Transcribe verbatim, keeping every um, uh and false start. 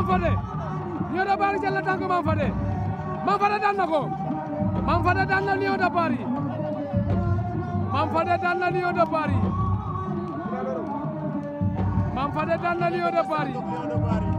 Mame Fadé Lion de Bari jël na tànk Mame Fadé Mame Fadé daan na ko Mame Fadé daan na Lion de Bari Mame Fadé daan na Lion de Bari Mame Fadé daan na Lion de Bari